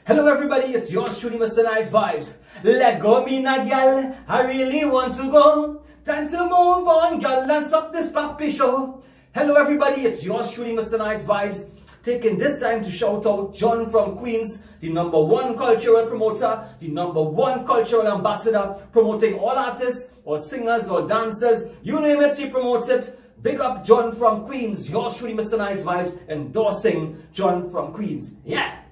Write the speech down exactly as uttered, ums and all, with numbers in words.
Hello everybody, it's yours truly, Mister Nice Vibes. Let go me na gal, I really want to go. Time to move on, gal, and stop this papi show. Hello everybody, it's yours truly, Mister Nice Vibes. Taking this time to shout out John from Queens, the number one cultural promoter, the number one cultural ambassador, promoting all artists or singers or dancers, you name it, he promotes it. Big up John from Queens, yours truly, Mister Nice Vibes, endorsing John from Queens. Yeah!